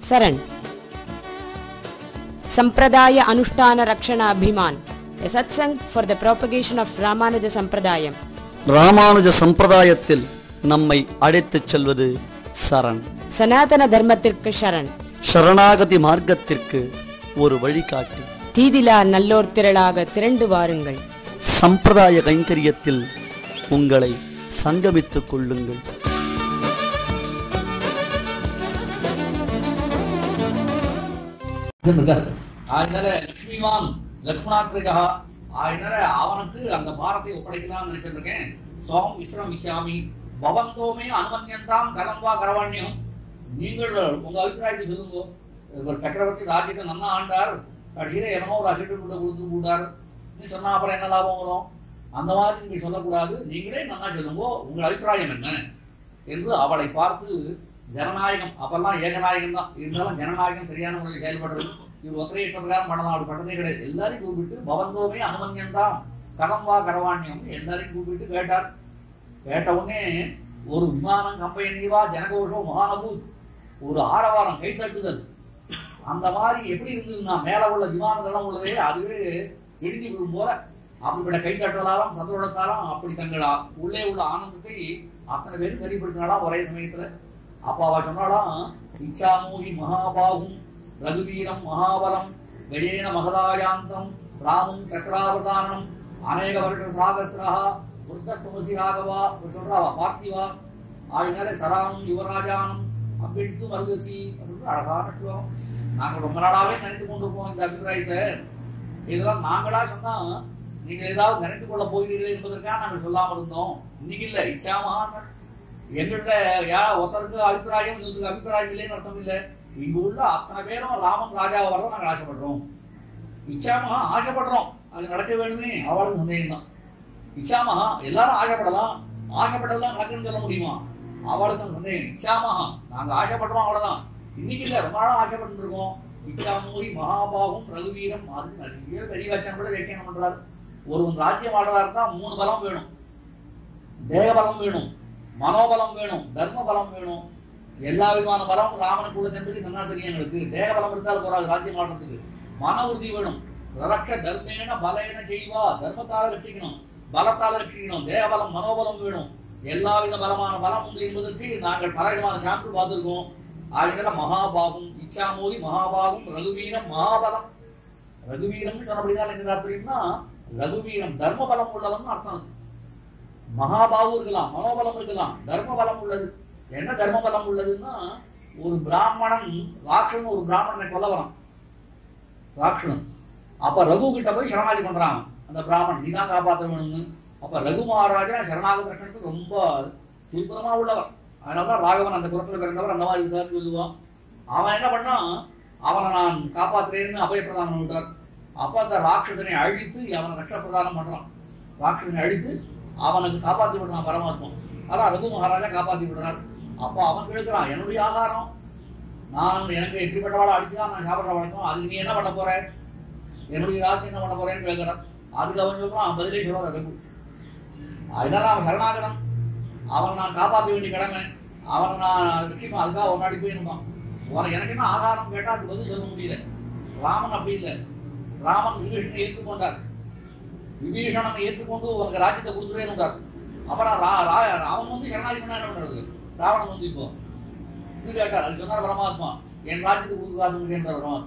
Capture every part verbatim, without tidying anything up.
Saran. Sampradaya Anushtana Rakshana Abhiman, a satsang for the propagation of Ramanuja Sampradayam. Ramanuja Sampradayathil nammai adithuch selvathu Saran. Sanatana Dharmathirkku Sharan. Sharanagati Margathirkku oru vazhikaatti. Thidila nallor thiralaga thirandu varungal. Sampradaya Kainkaryathil ungalai sangamitthuk kollungal. ஆயினால லட்சுமிவான் லக்ஷ்மணாக்கிரகா ஆயினால அவனுக்கு அந்த பாரத்தை ஒப்படைக்கலாம்னு நினைச்சிருக்கேன். சோம் விஸ்ரமிச்சாமி பவந்தோமே அனுமன்யந்தாம் கலம்பா கரவாண்யம். நீங்கள் உங்க அபிப்பிராயத்தை சொல்லுங்க. இவர் சக்கரவர்த்தி ராஜ்யத்தை நன்னா ஆண்டார், கடைசியில என்னமோ ஒரு அசட்டு கூட கொடுத்து போட்டார் நீ சொன்னா அப்புறம் என்ன லாபம் வரும்? அந்த மாதிரி நீங்க சொல்லக்கூடாது, நீங்களே நன்னா சொல்லுங்க உங்கள் அபிப்பிராயம் என்ன என்று அவளை பார்த்து ஜனநாயகம், அப்பெல்லாம் ஏகநாயகம் தான் இருந்தாலும் ஜனநாயகம் சரியான முறையில் செயல்படுறது. இவர் ஒற்றையற்ற பிரகாரம் பண்ணலாம், அப்படி பண்ணதே கிடையாது. எல்லாரையும் கூப்பிட்டு பவந்தோமே அனுமன்யந்தான் கலம்பா கரவாண்யம் எல்லாரையும் கூப்பிட்டு கேட்டார். கேட்ட உடனே ஒரு விமானம் கம்பெனிவா ஜனகோஷம் மகானபூத், ஒரு ஆரவாரம் கை தட்டுதல். அந்த மாதிரி எப்படி இருந்ததுன்னா மேல உள்ள விமானங்கள்லாம் உள்ளதே அதுவே இடிஞ்சு விடும் போல அப்படிப்பட்ட கை தட்டலாலும் சந்தோஷத்தாலும் அப்படி தங்களா உள்ளே உள்ள ஆனந்தத்தை அத்தனை பேரும் தெரியப்படுத்தினாலாம் ஒரே சமயத்துல. அப்ப அவ சொன்னாலாம், இச்சாமூகி மகாபாகும் ரகுவீரம் மகாபலம் கஜேன மகதாயாந்தம் ராமம் சக்கராவதானம் அநேக வருட சாகசிரா புத்தஸ்தமசி ராகவா சொல்றாவா பார்த்திவா ஆகினாலே சராமம் யுவராஜானம் அப்படின்ட்டு மருகசி அப்படின்னு அழகான ஸ்லோகம். நாங்கள் ரொம்ப நாளாவே நினைத்து கொண்டிருப்போம் இந்த அபிப்பிராயத்தை. இதெல்லாம் நாங்களா சொன்னா நீங்க ஏதாவது நினைத்து கொள்ள போகிறீர்கள் என்பதற்காக நாங்கள் சொல்லாமல் இருந்தோம். இன்னைக்கு இல்ல, இச்சாமகான் எங்கள்கிட்ட யா ஒருத்தருக்கு அபிப்பிராயம் இன்னொருக்கு அபிப்பிராயம் இல்லைன்னு அர்த்தம் இல்லை. இங்கு உள்ள அத்தனை பேரும் ராமன் ராஜாவை வரதான் நாங்கள் ஆசைப்படுறோம். இச்சாமகா ஆசைப்படுறோம், அது நடக்க வேணுமே அவளுக்கு சந்தேகம் தான். இச்சாமகா எல்லாரும் ஆசைப்படலாம், ஆசைப்பட்டதெல்லாம் நடக்குன்னு சொல்ல முடியுமா? அவளுக்கு சந்தேகம். இச்சாமகா நாங்க ஆசைப்படுறோம் அவ்வளவுதான். இன்னைக்கு இல்ல, ரொம்ப நாளும் ஆசைப்பட்டு இருக்கோம். இச்சாமூரி மகாபாகும் ரகுவீரம் அது நிறைய பெரிய வச்சனம் கூட வியாக்கியானம் பண்றாரு. ஒருவன் ராஜ்யம் ஆடுறதா இருந்தா மூணு பலம் வேணும். தேக பலம் வேணும், மனோபலம் வேணும், தர்ம பலம் வேணும். எல்லா விதமான பலம் ராமனுக்கு உள்ள என்பது நல்லா தெரியும் எங்களுக்கு. தேக பலம் இருந்தால் போறாது ராஜ்யம் ஆடுறதுக்கு. மன உறுதி வேணும். ரட்ச தர்மேன பலேன செய்வா, தர்மத்தால ரட்சிக்கணும், பலத்தால ரட்சிக்கணும். தேக பலம் மனோபலம் வேணும். எல்லா வித பலமான பலம் உண்டு என்பதற்கு நாங்கள் பல விதமான சாம்பிள் பார்த்திருக்கோம். ஆகிற மகாபாகும் இச்சாமோதி மகாபாகும் ரகுவீரம் மகாபலம். ரகுவீரம் சொன்னபடிதான் என்ன அப்படின்னா ரகுவீரம் தர்ம பலம் உள்ளவன் அர்த்தம். மகாபாவு இருக்கலாம், மனோபலம் இருக்கலாம், தர்ம பலம் உள்ளது. என்ன தர்ம பலம் உள்ளதுன்னா, ஒரு பிராமணன் ராட்சன் ஒரு பிராமணனை கொல்ல வரான் ராட்சணன். அப்ப ரகு கிட்ட போய் சரணாகி பண்றான் அந்த பிராமணன், நீதான் காப்பாற்ற வேணும்னு. அப்ப ரகு மகாராஜா சரணாகதி ரட்சனுக்கு ரொம்ப தீவிரமா உள்ளவர். அதனாலதான் ராகவன் அந்த குலத்துல பிறந்தவர் அந்த மாதிரி இருக்காருன்னு சொல்லுவான். அவன் என்ன பண்ணா, அவனை நான் காப்பாற்றுறேன்னு அபயப்பிரதானம் விட்டார். அப்ப அந்த ராட்சசனை அழித்து அவனை ரட்ச பிரதானம் பண்றான். ராட்சசனை அழித்து அவனுக்கு காப்பாற்றி விடுறான் பரமாத்மா. அதான் ரகு மகாராஜா காப்பாற்றி விடுறார். அப்ப அவன் கேட்கிறான், என்னுடைய ஆகாரம் நான் எனக்கு எப்படிப்பட்டவாளை அடிச்சுதான் நான் சாப்பிட்ற வழக்கம், அதுக்கு நீ என்ன பண்ண போற, என்னுடைய ராஜ்யம் என்ன பண்ண போறேன்னு கேட்கிறான். அதுக்கு அவன் சொல்றான், பதிலே சொல்றான் ரகு. அதனால அவன் சரணாகதம், அவனை நான் காப்பாற்ற வேண்டிய கடமை, அவனை நான் ரட்சிப்பேன், அதுக்காக ஒரு நாடி போயிருந்தான். உனக்கு எனக்கு என்ன ஆகாரம் கேட்டா அதுக்கு பதில் சொல்ல முடியல. ராமன் அப்படி இல்லை. ராமன் விபீஷனை ஏற்றுக்கொண்டார். விபீஷணனை ஏற்றுக்கொண்டு உனக்கு ராஜ்யத்தை கொடுத்துட்டே இருந்தார். அப்புறம் அவன் வந்து சரணாகி பண்ணா என்ன பண்றது? ராவணன் வந்து இப்போ இது கேட்டார். அது சொன்னார் பரமாத்மா, என் ராஜ்யத்தை கொடுத்துருக்காரு பரமாத்மா.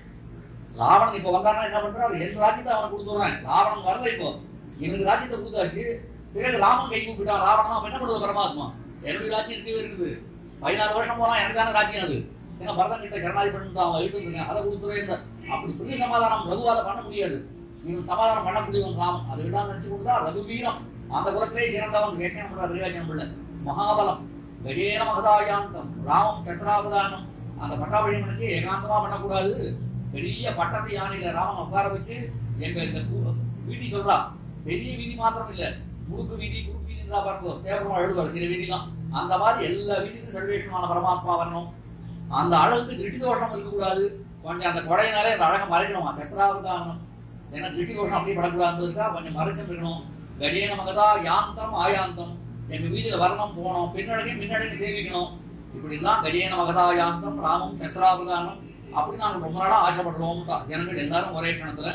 ராவணன் இப்ப வந்தாருன்னா என்ன பண்றாரு, என் ராஜ்யத்தை அவனை கொடுத்துடுறேன். ராவணன் வரல, இப்போ எனக்கு ராஜ்யத்தை கொடுத்தாச்சு. பிறகு ராமன் கை கூப்பிட்டான். ராவணன் அவன் என்ன பண்ணுறது பரமாத்மா, என்னுடைய ராஜ்யம் இருக்கவே இருக்குது. பதினாறு வருஷம் போனா எனக்கு தானே ராஜ்யம் அது. ஏன்னா பரதன் கிட்ட சரணாகி பண்ணிட்டு அவன் எழுத்துருக்கேன், அதை கொடுத்துருவேன். அப்படி பெரிய சமாதானம் ரகுவால பண்ண முடியாது. இவன் சமாதானம் பண்ண முடியும் ராமன். அதை விடாம நினைச்சு கொடுத்தா ரகுவீரம் அந்த குலத்திலே சிறந்தவன். வியாக்கியானம் பண்ற விவேகானம் பிள்ளை. மகாபலம் கஜேன மகதாயாந்தம் ராமம் சக்கராவதானம். அந்த பட்டாவழி நினைச்சு ஏகாந்தமா பண்ணக்கூடாது. பெரிய பட்டத்தை யானையில ராமன் உட்கார வச்சு எங்க இந்த வீதி சொல்றா, பெரிய வீதி மாத்திரம் இல்ல, முழுக்கு வீதி குறுக்கு வீதி பார்க்கிறோம். தேவரமா எழுதுவார் சில வீதிலாம். அந்த மாதிரி எல்லா வீதிக்கும் சர்வேஷமான பரமாத்மா வரணும். அந்த அழகுக்கு திருஷ்டி தோஷம் இருக்கக்கூடாது. கொஞ்சம் அந்த கொடையினாலே அந்த அழகை மறைக்கணுமா, சக்கராவதானம். ஏன்னா திருஷ்டி தோஷம் அப்படியே படக்கூடாதுக்கா கொஞ்சம் மறைச்சு இருக்கணும். கஜேன மகதா யாந்தம் ஆயாந்தம், எங்க வீதியில வரணும் போனோம், பின்னடங்கி முன்னடங்கி சேவிக்கணும். இப்படிலாம் கஜேன மகதாயாந்தம் ராமம் சக்கராபதானம் அப்படி நாங்கள் ரொம்ப நாளா ஆசைப்படுறோம். ஜனங்கள் எல்லாரும் ஒரே கணத்துல.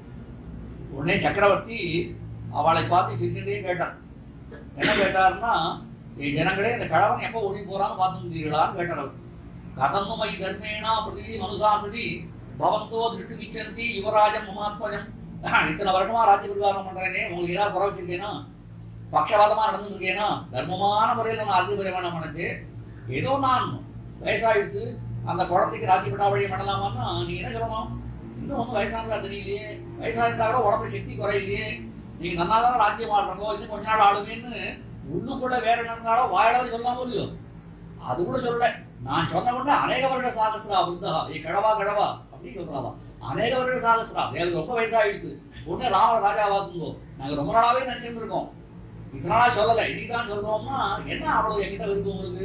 உடனே சக்கரவர்த்தி அவளை பார்த்து சிரிச்சுட்டே கேட்டார். என்ன கேட்டார்னா, ஜனங்களே இந்த கழவன் எப்ப ஓடி போறான்னு பார்த்துருந்தீர்களான்னு கேட்டார் அவர். கதன்மை தர்மேனா பிரதிதி மனுசாசதி பவந்தோ திருட்டு மிச்சந்தி யுவராஜம் மமாத்மஜம். இத்தனை வருஷமா ராஜ்ய பரிவாரம் பண்றேனே, உங்களுக்கு ஏதாவது குறை வச்சிருக்கேனா, பக்ஷவாதமா நடந்துருக்கேனா, தர்மமான முறையில் நான் ராஜ்ய பரிவாரம் பண்ணச்சு. ஏதோ நான் வயசாயிடுத்து அந்த குழந்தைக்கு ராஜ்ய பட்டாவழியை பண்ணலாமான்னா நீங்க என்ன சொல்லணும்? இன்னும் ஒன்றும் வயசானதா தெரியலையே, வயசாயிருந்தா கூட உடம்பு சக்தி குறையிலையே, நீங்க நன்னாதான் ராஜ்யம் ஆடுறோம், இன்னும் கொஞ்ச நாள் ஆளுமேன்னு உள்ளுக்குள்ள வேற என்னன்னாலும் வாயிலாவது சொல்லாம இல்லையோ, அது கூட சொல்ல. நான் சொன்ன உடனே அநேக வருட சாகசரா விருந்தா ஏ கிழவா கிழவா அப்படின்னு சொல்றாவா. அநேக வருட சாகசரா எனக்கு ரொம்ப வயசாயிடுது, உடனே ராவண ராஜாவாக்குங்கோ, நாங்க ரொம்ப நாளாவே நினைச்சிட்டு இருக்கோம், இதனால சொல்லல, இன்னைக்குதான் சொல்றோம்னா என்ன அவ்வளவு என்கிட்ட விருப்பம் உங்களுக்கு?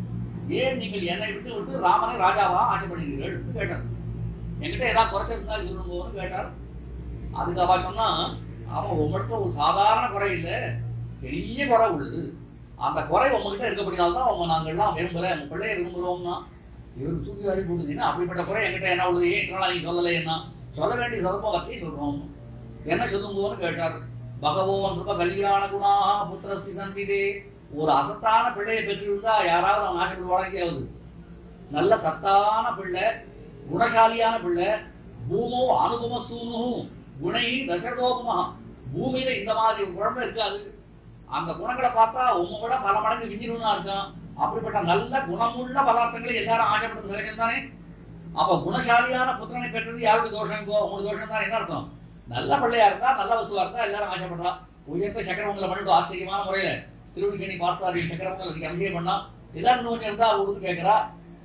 ஏன் நீங்கள் என்னை விட்டு விட்டு ராமனை ராஜாவா ஆசைப்படுகிறீர்கள் கேட்டார். என்கிட்ட ஏதாவது குறைச்சிருந்தா சொல்லுங்கன்னு கேட்டார். அதுக்கு அவ சொன்னா, அவன் உங்கள்கிட்ட ஒரு சாதாரண குறை இல்லை, பெரிய குறை உள்ளது. அந்த குறை உங்ககிட்ட இருக்கப்படினால்தான் அவங்க நாங்கள்லாம் விரும்பல, உங்க பிள்ளைய விரும்புறோம்னா இவருக்கு தூக்கி வாரி போட்டுதுன்னா அப்படிப்பட்ட குறை என்கிட்ட என்ன உள்ளது, ஏன் இதனால நீங்க சொல்லலை, என்ன சொல்ல வேண்டிய சந்தர்ப்பம் வச்சே சொல்றோம். என்ன சொல்லுங்கன்னு கேட்டார். பகவோன் கிருப கல்யாண குணா புத்திரஸ்தி சந்திதே. ஒரு அசத்தான பிள்ளையை பெற்றிருந்தா யாராவது அவன் ஆசைப்படுவாங்க. நல்ல சத்தான பிள்ளை, குணசாலியான பிள்ளை, பூமோ அனுபம சூனு குணை தசரதோபமா. பூமியில இந்த மாதிரி ஒரு குழந்தை இருக்காது, அந்த குணங்களை பார்த்தா உங்க விட பல மடங்கு விஞ்ஞானா இருக்கான். அப்படிப்பட்ட நல்ல குணமுள்ள பதார்த்தங்களை எல்லாரும் ஆசைப்படுறது சகஜம் தானே. அப்ப குணசாலியான புத்திரனை பெற்றது யாருடைய தோஷம்? இப்போ உங்களுக்கு தோஷம் தான். என்ன அர்த்தம்? நல்ல பிள்ளையா இருந்தா, நல்ல வசுவா இருந்தா எல்லாரும் ஆசைப்படுறா. உயர்த்த சக்கரவங்களை பண்ணிட்டு ஆச்சரியமான முறையில திருவிழிக்கணி பார்த்தாரி சக்கரவங்களை அபிஷேகம் பண்ணா எல்லாரும் கொஞ்சம் இருந்தா அவங்களுக்கு கேட்கிறா.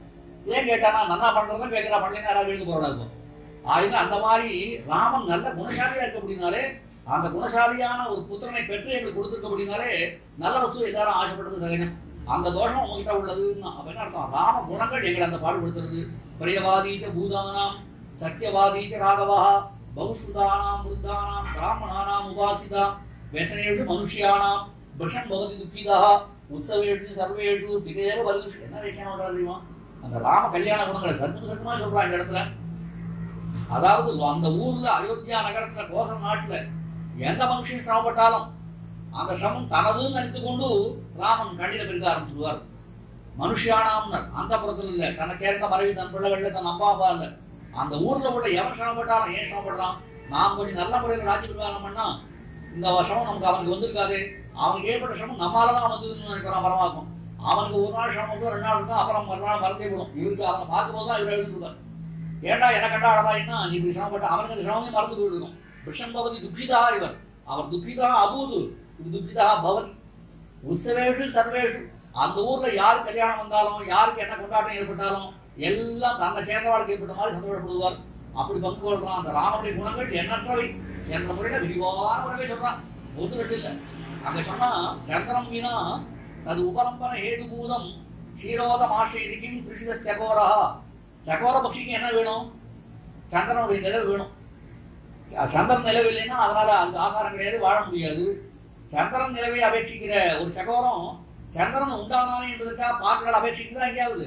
ஏன் கேட்டானா, நல்லா பண்றதுன்னு கேட்கிறா, பண்ணலைன்னா யாராவது எழுந்து போறதா இருக்கும். ஆயினா அந்த மாதிரி ராமன் நல்ல குணசாலியா இருக்க அப்படின்னாலே, அந்த குணசாலியான ஒரு புத்திரனை பெற்று எங்களுக்கு கொடுத்துருக்க அப்படின்னாலே நல்ல வசூ எல்லாரும் ஆசைப்படுறது சகஜம். அந்த தோஷம் உங்ககிட்ட உள்ளதுன்னா அப்ப என்ன அர்த்தம்? ராம குணங்கள் எங்களை அந்த பாடுபடுத்துறது. பிரியவாதீச்ச பூதானாம் சத்தியவாதீச்ச ராகவா பகுஸ்ருதானாம் விருத்தானாம் பிராமணானாம் உபாசிதா व्यसनेषु मनुष्याणां விஷம் பவதி துக்கிதா உற்சவேஷு சர்வேஷு பிதேவ வல்லுஷு. என்ன வைக்கணும் தெரியுமா? அந்த ராம கல்யாண குணங்களை சத்து சத்துமா சொல்றான் இந்த இடத்துல. அதாவது அந்த ஊர்ல அயோத்தியா நகரத்துல கோசம் நாட்டுல எந்த மனுஷன் சிரமப்பட்டாலும் அந்த சிரமம் தனதுன்னு நினைத்து கொண்டு ராமன் கண்ணில பெருக்க ஆரம்பிச்சுடுவார். மனுஷியானாம்னர் அந்த புறத்துல இல்ல, தன்னை சேர்ந்த மறைவி தன் பிள்ளைகள்ல தன் அப்பா அப்பா இல்ல, அந்த ஊர்ல உள்ள எவன் சிரமப்பட்டாலும் ஏன் சிரமப்படுறான்? நாம் கொஞ்சம் நல்ல முறையில் ராஜ்ய பரிவாரம் பண்ணா இந்த வருஷம் நமக்கு அவனுக்கு வந்திருக்காது, அவனுக்கு ஏற்பட்ட சிரமம் நம்மளாலதான் வந்ததுன்னு நினைக்கிறான். பரமாக்கும் அவனுக்கு ஒரு நாள் சிரமம் ரெண்டு நாள் இருக்கும், அப்புறம் மறுநாள் மறந்தே விடும். இவருக்கு அவனை பார்க்கும் போதுதான் இவர் எழுதிவிடுவார். ஏண்டா என்ன கண்டா அழகாயின்னா நீ இப்படி சிரமப்பட்ட அவனுக்கு அந்த சிரமமே மறந்து போயிருக்கும். விஷம் பவதி துக்கிதா இவர், அவர் துக்கிதா அபூது இது துக்கிதா பவதி உற்சவேஷு சர்வேஷு. அந்த ஊர்ல யாரு கல்யாணம் வந்தாலும் யாருக்கு என்ன கொண்டாட்டம் ஏற்பட்டாலும் எல்லாம் தன்னை சேர்ந்தவாளுக்கு ஏற்பட்ட மாதிரி சந்தோஷப்படுவார். அப்படி பங்கு கொள்றான். அந்த ராமனுடைய குணங்கள் எண்ணற்றவை என்ற முறையில விரிவான முறையில சொல்றான். ஒன்று ரெண்டு இல்ல. அங்க சொன்னா சந்திரம் வீணா அது உபரம்பன ஹேதுபூதம் க்ஷீரோதம் ஆசிரிக்கும் திருஷித சகோரா. சகோர பட்சிக்கு என்ன வேணும்? சந்திரனுடைய நிலவு வேணும். சந்திரன் நிலவு இல்லைன்னா அதனால அதுக்கு ஆகாரம் கிடையாது, வாழ முடியாது. சந்திரன் நிலவை அபேட்சிக்கிற ஒரு சகோரம் சந்திரன் உண்டானானே என்பதற்காக பார்க்கல அபேட்சிக்குதான் எங்கேயாவது.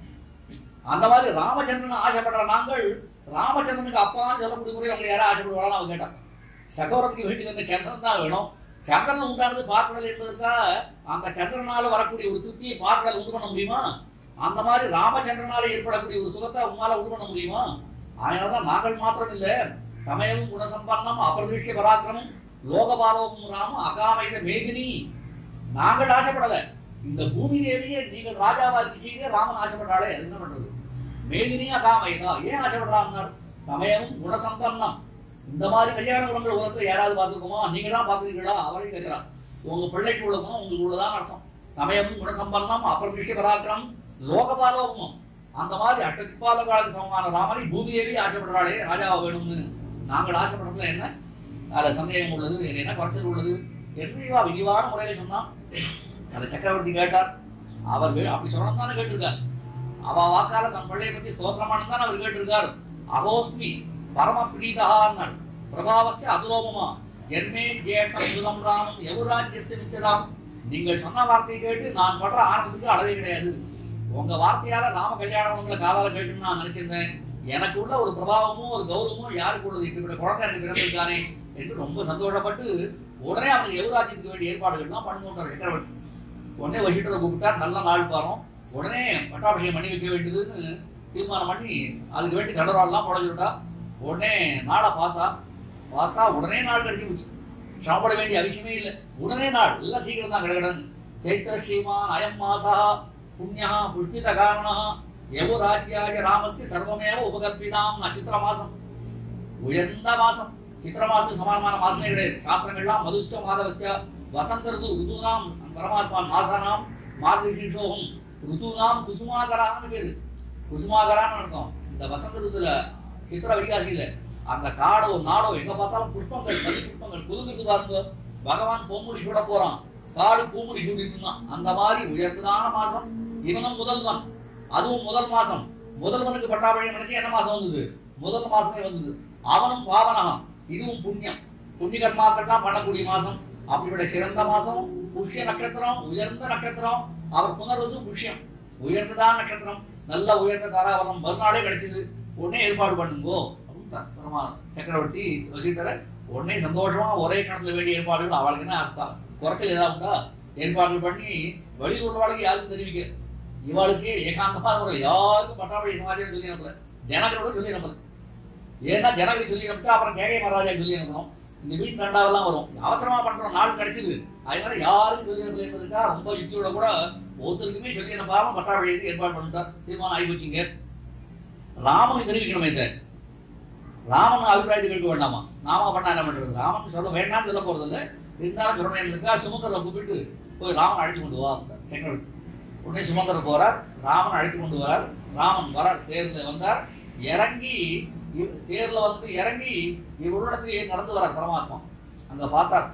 அந்த மாதிரி ராமச்சந்திரன் ஆசைப்படுற நாங்கள் ராமச்சந்திரனுக்கு அப்பான்னு சொல்லக்கூடிய முறை அவங்க யாரும் ஆசைப்படுவாங்க. அவங்க கேட்டாங்க சகோரத்துக்கு வீட்டுக்கு வந்து சந்திரன் தான் வேணும். சந்திரன் உண்டானது பார்க்கடல் என்பதற்காக அந்த சந்திரனால வரக்கூடிய ஒரு திருப்தியை பார்க்கடல் உண்டு பண்ண முடியுமா? அந்த மாதிரி ராமச்சந்திரனால ஏற்படக்கூடிய ஒரு சுகத்தை உங்களால உண்டு பண்ண முடியுமா? அதனாலதான் நாங்கள் மாத்திரம் இல்ல, சமயம் குணசம்பன்னம் அபிரதிஷ்ய பராக்கிரமம் லோகபாலோகம் ராம அகாமைத மேதினி. நாங்கள் ஆசைப்படல, இந்த பூமி தேவியே நீங்கள் ராஜாவா இருக்கீங்க, ராமன் ஆசைப்பட்டாலே என்ன பண்றது? மேதினி அகாமைதா. ஏன் ஆசைப்படுறாங்க? சமயம் குணசம்பன்னம். இந்த மாதிரி கல்யாண குணங்கள் உலகத்துல யாராவது பார்த்துருக்கோமா? நீங்க தான் பார்த்துருக்கீங்களா? அவரையும் கேட்கிறான். உங்க பிள்ளைக்கு உள்ளதும் உங்களுக்கு உள்ளதான் அர்த்தம். சமயம் குணசம்பன்னம் அபிரதிஷ்ய பராக்கிரமம் லோகபாலோகமும். அந்த மாதிரி அட்டதிப்பால காலத்து சமமான ராமனை பூமி தேவி ஆசைப்படுறாளே ராஜாவா வேணும்னு. நாங்கள் ஆசைப்படுறதுல என்ன அதுல சந்தேகம் உள்ளது, என்ன குறைச்சல் உள்ளது என்று விரிவான முறையில சொன்னான். அதை சக்கரவர்த்தி கேட்டார். அவர் அப்படி சொல்லணும் தானே கேட்டிருக்கார். அவ வாக்கால தன் பிள்ளையை பற்றி ஸ்தோத்திரமானு தான் அவர் கேட்டிருக்கார். அகோஸ்மி பரம பிரீதஹான்னார். பிரபாவஸ்ட அதுலோபமா என்மே ஜேட்டம் முதம் ராமம் எவராஜ்யஸ்து மிச்சதாம். நீங்கள் சொன்ன வார்த்தையை கேட்டு நான் படுற ஆனந்தத்துக்கு அளவே கிடையாது. உங்க வார்த்தையால ராம கல்யாணம் உங்களை காதால கேட்டுன்னு நான் நினைச்சிருந்தேன். எனக்கு உள்ள ஒரு பிரபாவமும் ஒரு கௌரவமும் யாருக்கு உள்ளது, இப்படி குழந்தை எனக்கு பிறந்திருக்கானே என்று ரொம்ப சந்தோஷப்பட்டு உடனே அவனுக்கு யுவராஜ்யத்துக்கு வேண்டிய ஏற்பாடுகள்லாம் பண்ணுங்கன்றார் சக்கரவர்த்தி. உடனே வசிட்டரை கூப்பிட்டார், நல்ல நாள் பாரம், உடனே பட்டாபிஷேகம் பண்ணி வைக்க வேண்டியதுன்னு தீர்மானம் பண்ணி அதுக்கு வேண்டி தடவாள்லாம் புடஞ்சுட்டா. உடனே நாளை பார்த்தா பார்த்தா உடனே நாள் கிடைச்சி போச்சு. சாப்பிட வேண்டிய அவசியமே இல்லை, உடனே நாள் எல்லாம் சீக்கிரம் தான் கிடக்கிடன்னு. சைத்திர ஸ்ரீமான் அயம் மாசா புண்ணியா புஷ்பித காரணா எவோ ராஜ்யாய ராமஸ்ய சர்வமேவ உபகல்பிதாம். சித்திர மாசம் உயர்ந்த மாசம், சித்திர மாசம் சமானமான மாசமே கிடையாது. சாஸ்திரங்கள்லாம் மதுஷ்ட மாதவஸ்ய வசந்த ருது ருதுனாம் பரமாத்மான் மாசானாம் மார்கசீஷோகம் ருதுனாம் குசுமாகரான்னு பேரு. குசுமாகரான்னு அர்த்தம். இந்த வசந்த ருதுல சித்திர வைகாசியில அந்த காடோ நாடோ எங்க பார்த்தாலும் புஷ்பங்கள், பனி புஷ்பங்கள் குலுங்குது பாருங்க. பகவான் பொன்முடி சூட போறான், காடு பூமுடி சூடிட்டு இருந்தான். அந்த மாதிரி உயர்ந்ததான மாசம் இவனும் முதல்வன். அதுவும் முதல் மாசம். முதல்வனுக்கு பட்டாபிஷேகம் நினைச்சு என்ன மாசம் வந்தது? முதல் மாசமே வந்தது. அவனும் பாவனகம், இதுவும் புண்ணியம், புண்ணிய கர்மாக்கள்லாம் பண்ணக்கூடிய மாசம். அப்படிப்பட்ட சிறந்த மாசம் புஷ்ய நட்சத்திரம், உயர்ந்த நட்சத்திரம். அவர் புனர்வசு புஷ்யம், உயர்ந்ததான் நட்சத்திரம், நல்ல உயர்ந்த தாராவரம். மறுநாளே கிடைச்சது. உடனே ஏற்பாடு பண்ணுங்கோ அப்படின்னு சக்கரவர்த்தி வசிட்டர உடனே சந்தோஷமா ஒரே கணத்துல வேண்டிய ஏற்பாடுகள். அவளுக்கு என்ன ஆஸ்தா குறைச்சல் ஏதாவது உண்டா? ஏற்பாடுகள் பண்ணி வெளியில் உள்ளவாளுக்கு யாருக்கும் தெரிவிக்க, இவாளுக்கு ஏகாந்தமா ஒரு யாருக்கும் பட்டாபடி சமாஜம் சொல்லி அனுப்பல, ஜனகளோட சொல்லி அனுப்பல. ஏன்னா ஜனங்களை சொல்லி அனுப்பிச்சா அப்புறம் கேகை மகாராஜா சொல்லி அனுப்பணும். இந்த வீட்டு தண்டாவெல்லாம் வரும், அவசரமா பண்றோம், நாள் கிடைச்சது, அதனால யாருக்கும் சொல்லி அனுப்பல என்பதுக்காக ரொம்ப யுக்தியோட கூட ஒருத்தருக்குமே சொல்லி அனுப்பாம பட்டாபடிக்கு ஏற்பாடு பண்ணிட்டார். தீர்மானம் ஆகி போச்சுங்க. ராமனுக்கு தெரிவிக்கணுமே, இந்த ராமன் அபிப்பிராயத்தை கேட்க வேண்டாமா? நாம பண்ணா என்ன பண்றது? ராமன் சொல்ல வேண்டாம்னு சொல்ல போறது இல்லை, இருந்தாலும் சொல்றேன். சுமந்திரரை கூப்பிட்டு போய் ராமன் அழைத்து கொண்டு வா சக்கரவர்த்தி. உடனே சுமந்திரர் போறார், ராமன் அழைத்து கொண்டு வரார். ராமன் வரார், தேர்ல வந்தார், இறங்கி தேர்ல வந்து இறங்கி இவ்வுள்ளத்திலேயே நடந்து வரார் பரமாத்மா. அங்க பார்த்தார்,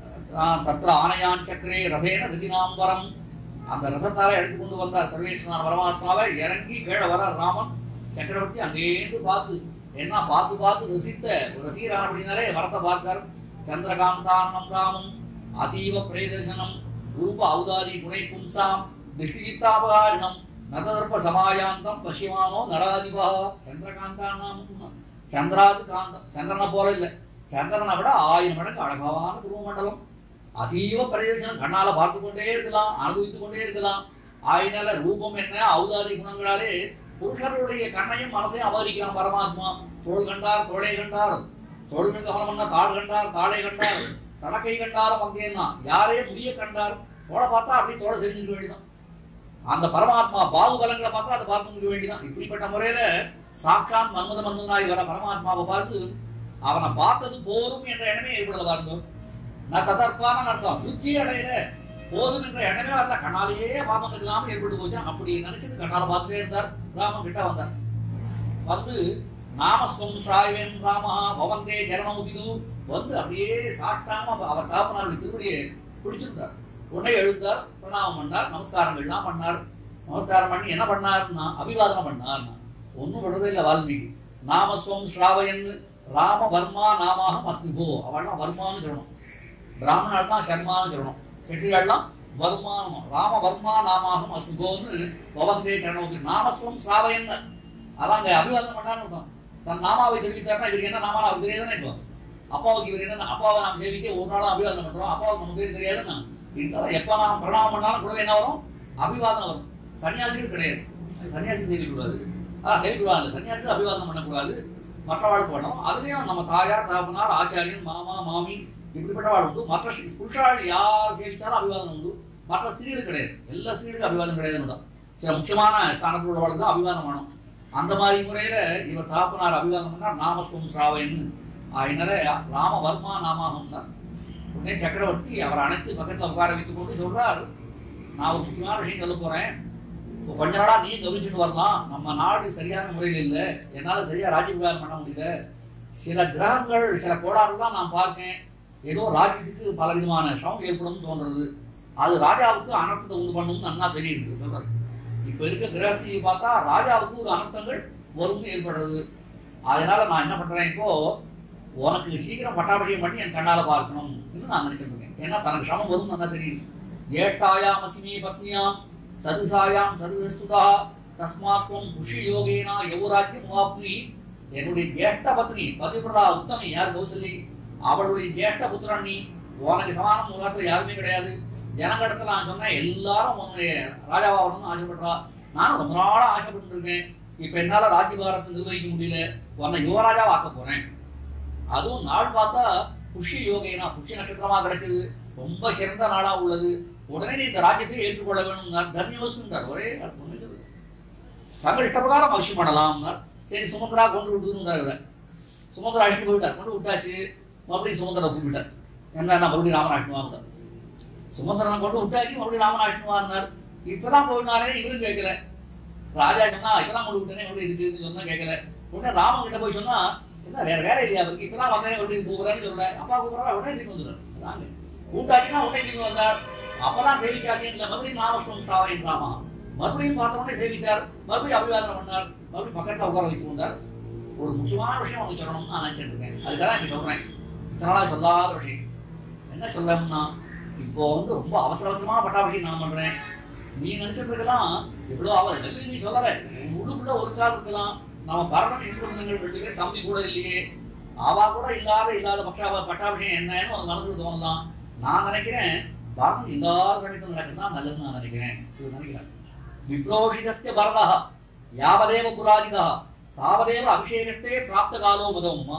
தத்திர ஆனையான் சக்கரே ரதேன ரதினாம்பரம், அந்த ரதத்தால எடுத்து கொண்டு வந்தார் சர்வேஸ்வரன் பரமாத்மாவை. இறங்கி கீழே வரார் ராமன். சக்கரவர்த்தி அங்கேயிருந்து பார்த்து என்ன பார்த்து பார்த்து ரசித்த ரசிகரான அப்படின்னாலே வரத்தை பார்த்தார். சந்திரகாந்தானம் ராமம் அதீவ பிரேதசனம் ரூப ஔதாரி குணை பும்சாம் திருஷ்டிஜித்தாபகாரிணம் நதர்ப்ப சமாயாந்தம் பசிமானோ நராதிபா. சந்திரகாந்தானம் சந்திராது காந்தம், சந்திரனை போல இல்லை, சந்திரனை விட ஆயிரம் மடங்கு அழகான துருவமண்டலம். அதீவ பிரதேசனம், கண்ணால பார்த்து கொண்டே இருக்கலாம், அனுபவித்துக் கொண்டே இருக்கலாம். ஆயினால ரூபம் என்ன, ஔதாரி குணங்களாலே புருஷருடைய கண்ணையும் மனசையும் அபகரிக்கலாம் பரமாத்மா. தோள் கண்டார் தோளை கண்டார், தோளுக்கு கவனம் பண்ண தாள் கண்டார் தாளை கண்டார், தடக்கை கண்டாரும் வந்தேன்னா யாரே முடிய கண்டார். தோளை பார்த்தா அப்படி தோளை செஞ்சுக்க வேண்டியதான். அந்த பரமாத்மா பாகுபலங்களை பார்த்தா அதை பார்க்க முடிய வேண்டியதான். இப்படிப்பட்ட முறையில சாட்சாத் மன்மத மன்மதனாய் வர பரமாத்மாவை பார்த்து அவனை பார்த்தது போரும் என்ற எண்ணமே ஏற்படுத்த பாருங்க. நான் ததற்பான அர்த்தம் யுத்தி அடையில போதும் என்ற எண்ணமே வரல, கண்ணாலேயே பார்த்துட்டு இல்லாம ஏற்பட்டு போச்சு. அப்படி நினைச்சது கண்ணால பார்த்துட்டே இருந்தார். ராமன் கிட்ட வந்தார். வந்து நாமஸ்வம் சாய்வன் ராமா பவந்தே சரணமுகிது வந்து அப்படியே சாட்டாம அவர் காப்பனாருடைய திருவடியை பிடிச்சிருந்தார். உடனே எழுந்தார், பிரணாமம் பண்ணார், நமஸ்காரங்கள்லாம் பண்ணார். நமஸ்காரம் பண்ணி என்ன பண்ணாருன்னா அபிவாதனம் பண்ணார்னா ஒன்னும் விடுறதே இல்லை வால்மீகி. நாமஸ்வம் ஸ்ராவயன் ராம வர்மா நாமாகம் அஸ்மிபோ. அவள்லாம் வர்மான்னு சொல்லணும், பிராமணால் தான் சர்மான்னு சொல்லணும், செட்டியாள்லாம் வர்மானம். ராம வர்மா நாமாகம் அஸ்மிபோன்னு பவந்தே சரணமுகி நாமஸ்வம் ஸ்ராவயன். அதாங்க அபிவாதனம் பண்ணான்னு தன் நாமாவை தெரிவித்தாருன்னா இவருக்கு என்ன நாமா அவர் தெரியாதுன்னா இப்போ அப்பாவுக்கு இவர் என்ன அப்பாவை நாம் சேவிக்க ஒரு நாளும் அபிவாதனம் பண்றோம், அப்பாவுக்கு நம்ம பேர் தெரியாதுன்னா எப்ப நாம் பிரணாமம் பண்ணாலும் கூட என்ன வரும், அபிவாதனம் வரும். சன்னியாசிகள் கிடையாது, சன்னியாசி செய்யக்கூடாது, அதான் செய்யக்கூடாது. சன்னியாசி அபிவாதனம் பண்ணக்கூடாது, மற்ற வாழ்க்கை பண்ணணும். அதுலயும் நம்ம தாயார் தகப்பனார் ஆச்சாரியன் மாமா மாமி இப்படிப்பட்ட வாழ் உண்டு. மற்ற புருஷாள் யார் சேவித்தாலும் அபிவாதனம் உண்டு, மற்ற ஸ்திரீகள் கிடையாது. எல்லா ஸ்திரீகளுக்கும் அபிவாதம் கிடையாதுன்னு தான். சில முக்கியமான ஸ்தானத்தில் உள்ளவர்களுக்கு தான் அபிவாதம் வேணும். அந்த மாதிரி முறையில இவர் தாப்பனார் அபிவாதம் பண்ணார் நாமஸ்வம் ஸ்ராவயன்னு. அதனால ராம வர்மா நாமாகம் தான். உடனே சக்கரவர்த்தி அவர் அனைத்து பக்கத்துல உட்கார வைத்துக் கொண்டு சொல்றார், நான் ஒரு முக்கியமான விஷயம் சொல்ல போறேன். இப்போ கொஞ்ச நாளா நீ கவனிச்சுட்டு வரலாம், நம்ம நாடு சரியான முறையில் இல்லை, என்னால சரியா ராஜ்ய விவகாரம் பண்ண முடியல. சில கிரகங்கள் சில கோடாறுலாம் நான் பார்க்கேன், ஏதோ ராஜ்யத்துக்கு பல விதமான சமம் ஏற்படும் தோன்றது, அது ராஜாவுக்கு அனர்த்தத்தை உண்டு பண்ணணும்னு நன்னா தெரியுது சொல்றாரு. இப்ப இருக்க கிரகஸ்தியை பார்த்தா ராஜாவுக்கு ஒரு அனர்த்தங்கள் வரும்னு ஏற்படுறது. அதனால நான் என்ன பண்றேன், இப்போ உனக்கு சீக்கிரம் பட்டாபிஷேகம் பண்ணி என் கண்ணால பார்க்கணும் நான் நினைச்சிருக்கேன். ஏன்னா தனக்கு சமம் வரும் நல்லா தெரியுது. ஏட்டாயாம் அசிமே பத்னியாம் சதுசாயாம் சதுசுதா தஸ்மாத்வம் குஷி யோகேனா யௌராஜ்யம் வாப்னி. என்னுடைய ஜேஷ்ட பத்னி பதிவிரதா உத்தமி யார் கௌசல்யி, அவளுடைய ஜேஷ்ட புத்திரன் நீ. உனக்கு சமானம் உலகத்துல யாருமே கிடையாது. ஜனங்கடத்துல நான் சொன்னேன் எல்லாரும் உன்னுடைய ராஜாவாகணும்னு ஆசைப்படுறா. நானும் ரொம்ப நாளா ஆசைப்பட்டு இருக்கேன். இப்ப என்னால ராஜ்யபாரத்தை நிர்வகிக்க முடியல. உன்னை யுவராஜாவா ஆக்க போறேன். அதுவும் நாள் பார்த்தா புஷ்ய யோகேனா புஷ்ய நட்சத்திரமா கிடைச்சது. ரொம்ப சிறந்த நாளா உள்ளது. உடனே நீ இந்த ராஜ்யத்தை ஏற்றுக்கொள்ள வேணும். தர்மியோஸ்மின்றார். ஒரே தங்கள் இஷ்டப்பிரகாரம் அவசியம் பண்ணலாம். சரி சுமந்திரா கொண்டு விட்டுருந்தாரு. சுமந்திரா அழைச்சிட்டு போயிட்டார். கொண்டு விட்டாச்சு. மறுபடியும் சுமந்திரா கூப்பிட்டார். என்ன மறுபடியும் ராமநாஷ்டமா சுமந்திரனை கொண்டு விட்டாச்சு. மறுபடியும் ராமநாஷ்டமா இருந்தார். இப்பதான் போயினாரே இவரும் கேட்கல. ராஜா சொன்னா இப்பதான் கொண்டு விட்டேனே எப்படி இருக்கு சொன்னா கேட்கல. உடனே ராமன் கிட்ட போய் சொன்னா என்ன வேற வேலை இல்லையா அவருக்கு, இப்பதான் வந்தேன் எப்படி போகிறான்னு சொல்ல. அப்பா கூப்பிடறா உடனே திரும்பி வந்துடுறாரு. கூட்டாச்சுன்னா உடனே திரும்பி வந்தார். அப்பதான் சேவிச்சாச்சு. மறுபடியும் நாமஸ்வம் சாவையின் ராமா மறுபடியும் பார்த்த உடனே சேவித்தார். மறுபடியும் அபிவாதனம் பண்ணார். மறுபடியும் பக்கத்துல உட்கார வைத்து வந்தார். ஒரு முக்கியமான விஷயம் உங்களுக்கு சொல்லணும்னு நான் நினைச்சிட்டு இருக்கேன். அதுக்காக இப்ப சொல்றேன். இதனால சொல்லாத விஷயம் என்ன சொல்லணும்னா, இப்போ வந்து ரொம்ப அவசர அவசரமா பட்டாபிஷேகம் நான் பண்றேன். நீ நினைச்சிட்டு இருக்கலாம் எவ்வளவு ஆகாது. நீ சொல்லல உள்ளுக்குள்ள ஒரு கால் இருக்கலாம். நம்ம பரமன் இன்றுங்கள் ரெண்டு பேரும் தம்பி கூட இல்லையே, அவா கூட இல்லாத இல்லாத பட்சா பட்டாபிஷேகம் என்னன்னு ஒரு மனசுக்கு தோணலாம். நான் நினைக்கிறேன் பரமன் இல்லாத சமயத்தில் நடக்குதுதான் நல்லதுன்னு நான் நினைக்கிறேன். நினைக்கிறேன் விப்ரோஷிதஸ்ய பரதா யாவதேவ புராஜிதா தாவதேவ அபிஷேகஸ்தே பிராப்த காலோ மதவுமா.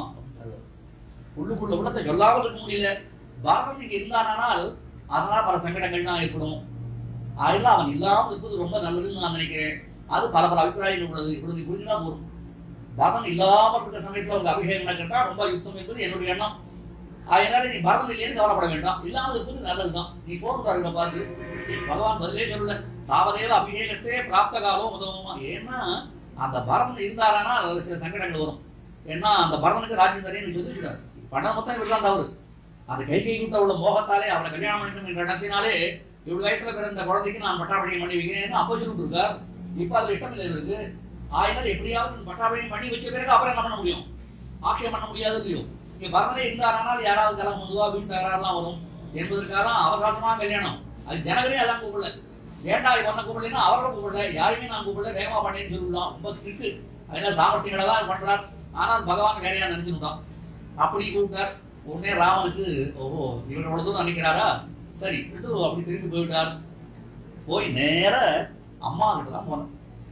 உள்ளுக்குள்ள உள்ளத்தை சொல்லாமல் இருக்க முடியல. பரதன் இங்க இருந்தானால் அதனால பல சங்கடங்கள்லாம் ஏற்படும். அதெல்லாம் அவன் இல்லாமல் இருப்பது ரொம்ப நல்லதுன்னு நான் நினைக்கிறேன். அது பல பல அபிப்பிராயங்கள் உள்ளது. இப்பொழுது புரிஞ்சுனா போதும். பரதன் இல்லாமல் இருக்கிற சமயத்துல அவங்க அபிஷேகம் நடக்கிறா ரொம்ப யுத்தம் என்பது என்னுடைய எண்ணம். அதனால நீ பரதன் இல்லையே கவலைப்பட வேண்டாம். இல்லாமல் இருப்பது நல்லதுதான். நீ போறாருங்க பார்த்து பகவான் பதிலே சொல்லல. தாவதேவ அபிஷேகஸ்தே பிராப்த காலம் உதவுமா. ஏன்னா அந்த பரதன் இருந்தாரானா சில சங்கடங்கள் வரும். ஏன்னா அந்த பரதனுக்கு ராஜ்யம் தரேன்னு சொல்லி வச்சுட்டாரு. பணம் மொத்தம் இவர்தான் தவறு. அந்த கை கை கூட்ட உள்ள மோகத்தாலே அவளை கல்யாணம் பண்ணிட்டு என்ற இடத்தினாலே இவ்வளவு வயசுல பிறந்த குழந்தைக்கு நான் பட்டாபிஷேகம் பண்ணி வைக்கிறேன்னு அப்போ சொல்லிட்டு இருக்கார். இப்ப அதுல இஷ்டம் இல்லை இருக்கு. ஆயினால் எப்படியாவது பட்டாபிஷேகம் பண்ணி வச்ச பிறகு அப்புறம் என்ன பண்ண முடியும், ஆட்சியம் பண்ண முடியாது இல்லையோ. இங்க பரதனே இருந்தாரானால் யாராவது கலம் முதுவா வீட்டு தகராறுலாம் வரும் என்பதற்காக அவகாசமா கல்யாணம். அது ஜனவரி எல்லாம் கூப்பிடல. ஏண்டா இவனை கூப்பிடலன்னா அவரோட கூப்பிடல, யாருமே நான் கூப்பிடல, வேகமா பண்ணேன்னு சொல்லலாம். ரொம்ப திருக்கு. அதனால சாமர்த்தியங்களை தான் பண்றார். ஆனால் பகவான் வேறையா நினைச்சுட்டான். அப்படி கூப்பிட்டார். உடனே ராமனுக்கு ஓஹோ இவர் அவ்வளவு நினைக்கிறாரா, சரி அப்படி திரும்பி போயிட்டார். போய் நேர அம்மா கிட்ட தான் போனேன்.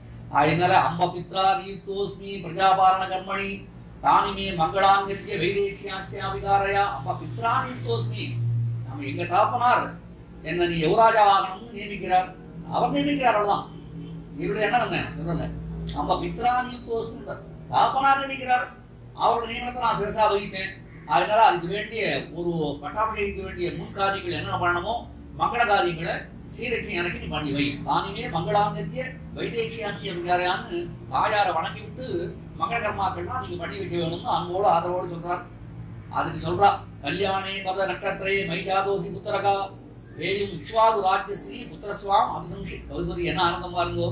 அதனால அம்மா பித்ரா நீர்த்தோஸ்மி பிரஜாபாரண கர்மணி ராணிமே மங்களாங்கிய வைதேசியாஸ்தியாவிகாரையா. அம்மா பித்ரா நீர்த்தோஸ்மி, நம்ம எங்க தாப்பனார் என்ன நீ யுவராஜா ஆகணும்னு நியமிக்கிறார். அவர் நியமிக்கிறார். அவ்வளவுதான். இவருடைய எண்ணம் என்ன சொல்லல. அம்மா பித்ரா நீர்த்தோஸ்மி தாப்பனார் நியமிக்கிறார். அவருடைய நியமனத்தை நான் சிறசா வகிச்சேன். அதனால அதுக்கு வேண்டிய ஒரு பட்டாபிஷேகத்துக்கு வேண்டிய முன்காரியங்கள் என்ன பண்ணணுமோ மங்கள காரியங்களை சீரக்கி எனக்கு நீ பண்ணி வை. தானிமே மங்களாந்திய வைதேசியாசியான்னு தாயார வணங்கி விட்டு மங்கள கர்மாக்கள்லாம் நீங்க பண்ணி வைக்க வேணும்னு அன்போடு ஆதரவோடு சொல்றார். அதுக்கு சொல்றா கல்யாணே பத நட்சத்திரே மைஜாதோசி புத்திரகா வேயும் இக்ஷ்வாகு ராஜ்யஸ்ரீ புத்திரஸ்வாம் அபிசம்ஷி. கௌசரி என்ன ஆனந்தம் பாருங்கோ.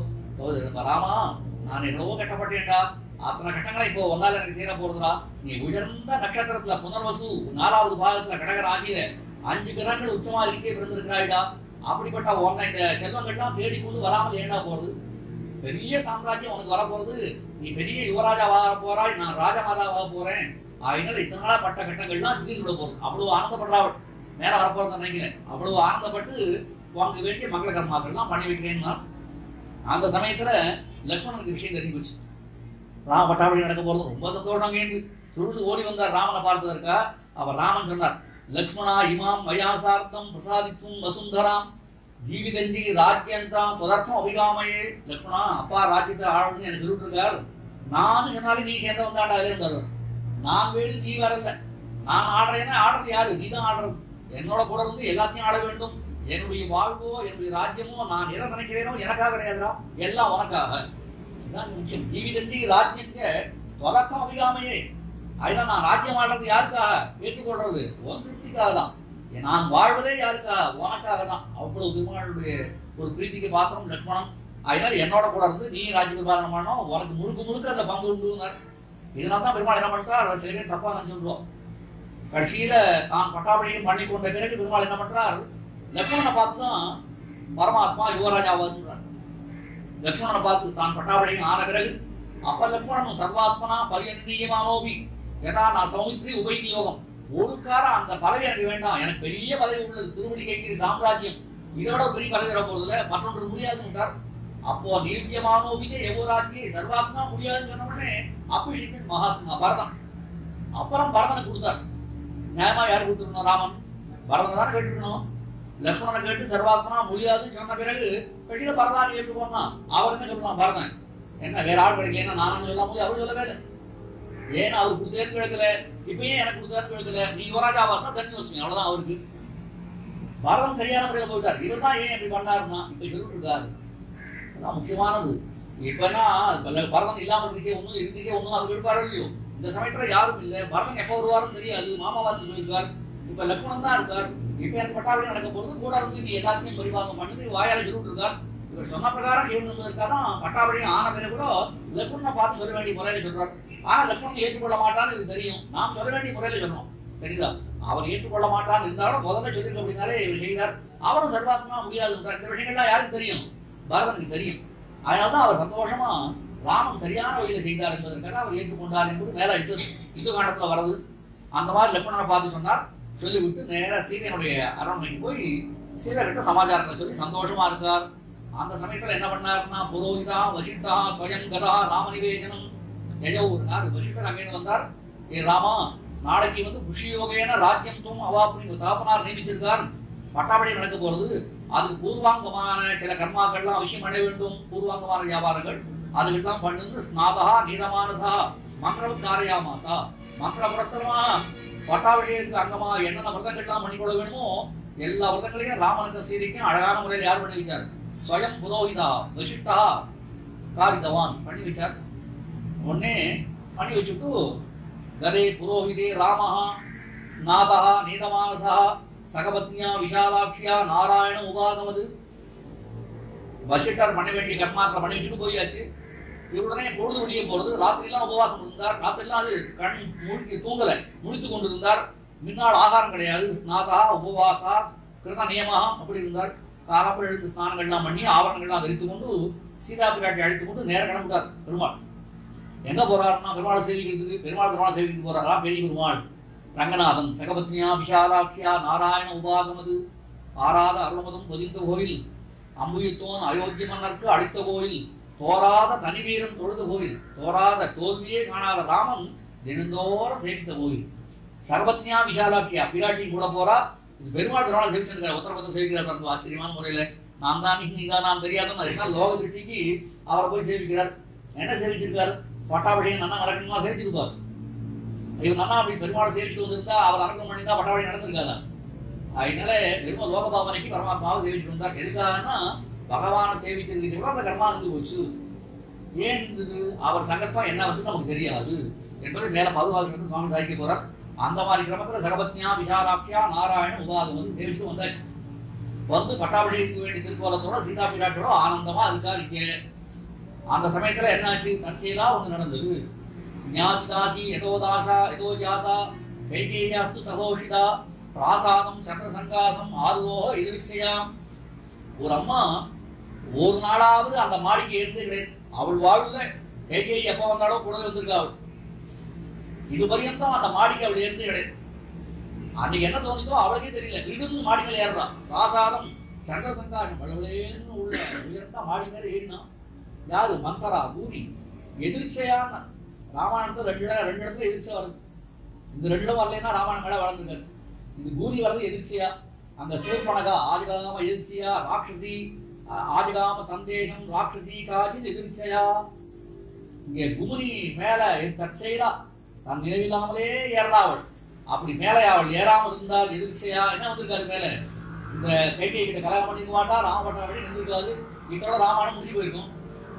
ராமா நான் எவ்வளவோ கட்டப்பட்டேன்டா, அத்தனை கட்டங்களை இப்போ வந்தால எனக்கு தீர போறதுடா. நீ உயர்ந்த நட்சத்திரத்துல புனர்வசு நாலாவது பாகத்துல கடக ராசியில அஞ்சு கிரகங்கள் உச்சமா இருக்கே பிறந்திருக்கிறாயிடா. அப்படிப்பட்ட உன்னை இந்த செல்வங்கள்லாம் தேடி கொண்டு வராமல் ஏண்டா போறது. பெரிய சாம்ராஜ்யம் உனக்கு வரப்போறது. நீ பெரிய யுவராஜாவாக போறாய், நான் ராஜமாதாவாக போறேன். அதனால இத்தனை நாளா பட்ட கட்டங்கள்லாம் சிந்தித்து விட போறது. அவ்வளவு ஆனந்தப்படுறாள். மேல வரப்போறது நினைக்கிறேன். அவ்வளவு ஆனந்தப்பட்டு உனக்கு வேண்டிய மங்கள கர்மாக்கள்லாம் பண்ணி வைக்கிறேன்னா அந்த சமயத்துல லக்ஷ்மணனுக்கு விஷயம் தெரிஞ்சு போச்சு. ராம பட்டாபிஷேகம் நடக்க போறது ரொம்ப சந்தோஷம். கேந்து துருது ஓடி வந்தார் ராமனை பார்ப்பதற்கா. அவர் ராமன் சொன்னார் லக்ஷ்மணா இமாம் மயாசார்த்தம் பிரசாதித்தும் வசுந்தராம் ஜீவிதஞ்சி ராஜ்யந்தாம் பதார்த்தம் அபிகாமையே. லக்ஷ்மணா அப்பா ராஜ்யத்தை ஆளணும்னு எனக்கு சொல்லிட்டு இருக்கார். நானும் சொன்னாலும் நீ சேர்ந்த வந்தாண்டா இருந்தார். நான் வேறு நீ வரல. நான் ஆடுறேன்னா ஆடுறது யாரு, நீ தான் ஆடுறது. என்னோட கூட இருந்து எல்லாத்தையும் ஆட வேண்டும். என்னுடைய வாழ்வோ என்னுடைய ராஜ்யமோ நான் எதை நினைக்கிறேனோ எனக்காக கிடையாதுடா, எல்லாம் உனக்காக. முக்கியம். ஜீவிதஞ்சி ராஜ்யங்க தொடக்கம் அபிகாமையே. அதுதான் நான் ராஜ்யம் ஆடுறது யாருக்காக, ஏற்றுக்கொள்றது உன் திருப்திக்காக தான். நான் வாழ்வதே யாருக்காக, உனக்காக தான். அவ்வளவு பெருமாளுடைய ஒரு பிரீதிக்கு பாத்திரம் லக்ஷ்மணன். அதனால என்னோட கூட இருந்து நீ ராஜ்ய பரிபாலனம் பண்ணணும், உனக்கு முழுக்க முழுக்க அந்த பங்கு உண்டுனார். இதனால தான் பெருமாள் என்ன பண்றார், சில பேர் தப்பா நினைச்சுடுவோம். கடைசியில தான் பட்டாபிஷேகம் பண்ணி கொண்ட பிறகு பெருமாள் என்ன பண்றார், லக்ஷ்மணனை பார்த்துதான் பரமாத்மா யுவராஜாவார். லக்ஷ்மணனை பார்த்து தான் பட்டாபிஷேகம் ஆன பிறகு அப்ப லக்ஷ்மணன் சர்வாத்மனா பரியன்னியமானோபி ஏதா நான் சௌமித்ரி உபைதி யோகம் ஒரு காரம் அந்த பதவி எனக்கு வேண்டாம், எனக்கு பெரிய பதவி உள்ளது, திருவடி கைக்கிரி சாம்ராஜ்யம், இதை விட பெரிய பதவி வர போறதுல மற்றொன்று முடியாதுன்றார். அப்போ நிருத்தியமானோபிச்ச யவோராஜ்ய சர்வாத்மா முடியாதுன்னு சொன்ன உடனே அபிஷேகன் மகாத்மா பரதன் அப்புறம் பரதனுக்கு கொடுத்தார். நியாயமா யாரு கொடுத்துருக்கணும்? ராமன் பரதனை தானே கேட்டுக்கணும். லக்ஷ்மணனை கேட்டு சர்வாத்மா முடியாதுன்னு சொன்ன பிறகு கட்சியில பரதானி ஏற்றுக்கோன்னா அவர் என்ன சொல்லலாம்? பரதன் என்ன வேற ஆள் கிடைக்கலன்னா நானும் சொல்ல முடியும், அவரு சொல்லவே இல்லை. ஏன்னா அவர் கொடுத்தேன்னு கிடைக்கல, இப்பயே எனக்கு கொடுத்தாரு கிடைக்கல, நீ யுவராஜாவா இருந்தா தெரிஞ்சு வச்சுங்க, அவ்வளவுதான் அவருக்கு. பரதன் சரியான முறையில் போயிட்டார். இவர் தான் ஏன் இப்படி பண்ணாருன்னா இப்ப சொல்லிட்டு இருக்காரு. அதான் முக்கியமானது. இப்பன்னா பரதன் இல்லாம இருந்துச்சே ஒண்ணும் இருந்துச்சே ஒண்ணும் அவர் இருப்பாரு இல்லையோ. இந்த சமயத்துல யாரும் இல்லை. பரதன் எப்ப வருவாரும் தெரியாது. மாமாவாத்துக்கு போயிருக்கார். இப்ப லக்ஷ்மணன் தான் இருக்கார். இப்ப எனக்கு பட்டாபிஷேகம் நடக்க போறது கூட இருந்து இது எல்லாத்தையும் பரிபாகம் பண்ணி வாயால சொல்லிட்டு இருக்கார். இவர் சொன்ன பிரகாரம் செய்யணும் என்பதற்காக பட்டாபிஷேகம் ஆன பிறகு கூட லக்ஷ்மணனை பார்த்து சொல்ல வேண்டிய முறையில சொல்றாரு. ஆனா லக்ஷ்மணன் ஏற்றுக்கொள்ள மாட்டான்னு இது தெரியும். நாம் சொல்ல வேண்டிய முறையில சொல்லணும். தெரியுதா? அவர் ஏற்றுக்கொள்ள மாட்டான்னு இருந்தாலும் முதல்ல சொல்லிருக்க அப்படின்னாலே இவர் செய்தார். அவரும் சர்வாத்மா முடியாது என்றார். இந்த விஷயங்கள்லாம் யாருக்கு தெரியும்? பரதனுக்கு தெரியும். அதனால்தான் அவர் சந்தோஷமா ராமன் சரியான வழியில செய்தார் என்பதற்காக அவர் ஏற்றுக்கொண்டார் என்பது மேல இது இந்து காண்டத்துல வர்றது. அந்த மாதிரி லக்ஷ்மணனை பார்த்து சொன்னார். சொல்லிவிட்டு நேர சீதையனுடைய அரண்மனைக்கு போய் சீதை கிட்ட சமாச்சாரத்தை சொல்லி சந்தோஷமா இருக்கார். அந்த சமயத்துல என்ன பண்ணாருன்னா புரோஹிதா வசிஷ்டா ஸ்வயங்கதா ராமநிவேசனம் எஜவுனார். வசிஷ்டர் அங்கே வந்தார். ஏ ராமா, நாளைக்கு வந்து புஷியோகேன ராஜ்யம் தூம் அவாப்புன்னு தாப்பனார் நியமிச்சிருக்கார். பட்டாபடி நடக்க போறது. அதுக்கு பூர்வாங்கமான சில கர்மாக்கள்லாம் அவசியம் அடைய வேண்டும். பூர்வாங்கமான வியாபாரங்கள் அதுக்கெல்லாம் பண்ணு. ஸ்நாதா நீதமானசா மங்களகாரயாமாசா மங்கள புரஸ்தரமா பட்டாபிஷேகத்துக்கு அங்கமா என்னென்ன விரதங்கள்லாம் பண்ணிக்கொள்ள வேணுமோ எல்லா விரதங்களையும் ராமனுக்கு சீதைக்கும் அழகான முறையில் யார் பண்ணி வைத்தார்? ஸ்வயம் புரோஹிதா வசிஷ்டா காரிதவான் பண்ணி வச்சார். உடனே பண்ணி வச்சுட்டு கதே புரோஹிதே ராமஹா ஸ்நாதா நீதமானசா சகபத்னியா விஷாலாட்சியா நாராயண உபாகமது. வசிஷ்டர் பண்ண வேண்டிய கர்மாக்களை பண்ணி வச்சுட்டு போயாச்சு. இவருடனே பொழுது விடிய போறது. ராத்திரிலாம் உபவாசம் இருந்தார். ராத்திரிலாம் அது கண் முழுக்கி தூங்கலை, முழித்து கொண்டிருந்தார். முன்னால் ஆகாரம் கிடையாது. ஸ்நாதா உபவாசா கிருத நியமாக அப்படி இருந்தார். காலப்பட எழுந்து ஸ்நானங்கள்லாம் பண்ணி ஆவரணங்கள்லாம் தரித்து கொண்டு சீதா பிராட்டி அழைத்து கொண்டு நேரம் கிளம்பிட்டார். பெருமாள் எங்க போறாருன்னா பெருமாள் சேவிக்கிறதுக்கு. பெருமாள் பெருமாள் சேவிக்கு போறாரா? பெரிய பெருமாள் ரங்கநாதன் சகபத்னியா விஷாலாட்சியா நாராயண உபாகமது ஆராத அருள்மதம் பொதிந்த கோயில் அம்புயத்தோன் அயோத்தி மன்னருக்கு அளித்த கோயில் தோராத தனிவீரம் தொழுத கோயில் தோராத தோல்வியே காணாத ராமன் தினந்தோறும் சேவித்த கோயில். சர்வத்னியா விஷாலாட்சியா பிராட்டி கூட போறா. இது பெருமாள் பெருமாள் சேவிச்சிருக்காரு. உத்தரபத்த சேவிக்கிறார். ஆச்சரியமான முறையில நான் தான் நீதான் நான் தெரியாத லோக திருஷ்டிக்கு அவரை போய் சேவிக்கிறார். என்ன சேவிச்சிருக்காரு? பட்டாபிஷேகம் நல்லா நடக்கணுமா சேவிச்சிருப்பார். இவர் நல்லா அப்படி பெருமாளை சேவிச்சு வந்திருந்தா அவர் அரங்கம் பண்ணி தான் பட்டாபிஷேகம் நடந்திருக்காதா? அதனால பெருமாள் லோகபாவனைக்கு பரமாத்மாவை சேவிச்சு வந்தார். எதுக்காகனா பகவானை சேவிச்சிருக்க கூட அந்த கர்மா இருந்து போச்சு. ஏன் இருந்தது? அவர் சங்கல்பம் என்ன வந்து நமக்கு தெரியாது என்பதை மேல மதுவாசன் சுவாமி சாய்க்க போறார். அந்த மாதிரி கிரமத்துல சகபத்னியா விஷாலாட்சியா நாராயண உபாகம் வந்து சேவிச்சுட்டு வந்தாச்சு. வந்து பட்டாபிஷேகத்துக்கு வேண்டிய திருக்கோலத்தோட சீதா பிராட்டியோட ஆனந்தமா அதுக்கா இங்க. அந்த சமயத்துல என்னாச்சு? தற்செயலா ஒண்ணு நடந்தது. ஞாதிதாசி யதோதாசா யதோ ஜாதா கைகேயாஸ்து சகோஷிதா பிராசாதம் சக்கர சங்காசம் ஆர்வோக எதிர்ச்சையாம். ஒரு அம்மா ஒரு நாளாவது அந்த மாடிக்கு இருந்து கிடையாது. அவள் வாழ்வுல கைகேயி எப்ப வந்தாலும் கூட வந்திருக்கா. அவள் இது பரியந்தம் அந்த மாடிக்கு அவள் இருந்து கிடையாது. அன்னைக்கு என்ன தோணிதோ அவளுக்கே தெரியல. இருந்து மாடி மேல ஏறுறான். பிராசாதம் சக்கர சங்காசம் வளவளேன்னு உள்ள உயர்ந்தா மாடி மேல ஏறினா யாரு? மந்தரா பூரி. எதிர்ச்சையான ராமாயணத்துல ரெண்டு இடம் ரெண்டு இடத்துல எதிர்ச்சை வருது. இந்த ரெண்டு இடம் வரலன்னா ராமாயணம் மேல வளர்ந்துருக்காரு. இது பூரி வர்றது எதிர்ச்சியா. அங்க சூர்பனகா ஆதிகாம எதிர்ச்சியா. ராட்சசி ஆதிகாம தந்தேசம் ராட்சசி காட்சி எதிர்ச்சையா. இங்க குமுனி மேல தற்செயலா தன் நினைவில்லாமலே ஏறாவள். அப்படி மேலே அவள் ஏறாமல் இருந்தால் எதிர்ச்சையா என்ன வந்திருக்காரு மேல? இந்த கைகை கிட்ட கல்யாணம் பண்ணிக்க மாட்டா. ராமபட்டாபடி நின்றுருக்காது. இதோட ராமாயணம் முடிஞ்சு போயிருக்கும்.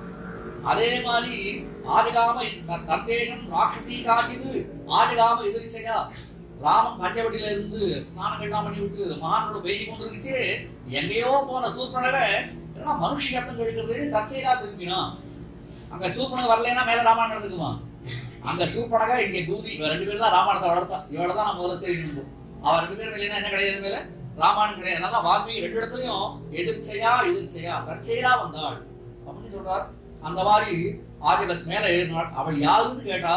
அதே மாதிரி ஆதிகாம தந்தேசம் ராட்சசி காட்சிது ஆதிகாம எதிர்ச்சையா. ராமன் பஞ்சவட்டியில இருந்து ஸ்நானங்கள்லாம் பண்ணி விட்டு மகானோட வெயில் கொண்டு இருந்துச்சு. எங்கேயோ போன சூர்பனக மனுஷ சத்தம் கழிக்கிறது தற்செயலா திரும்பினா. அங்க சூர்பனக வரலன்னா மேல ராமாயணம் நடந்துக்குமா? அங்க சூர்பனக இங்க பூரி ரெண்டு பேரும் தான் ராமாயணத்தை வளர்த்தா. இவளதான் நம்ம முதல்ல செய்யணும். அவன் ரெண்டு பேரும் இல்லைன்னா என்ன கிடையாது மேல ராமாயணம் கிடையாது. அதனால வால்மீகி ரெண்டு இடத்துலயும் எதிர்ச்சையா எதிர்ச்சையா தற்செயலா வந்தாள் அப்படின்னு சொல்றார். அந்த மாதிரி ஆதிலத் மேல ஏறினாள். அவள் யாருன்னு கேட்டா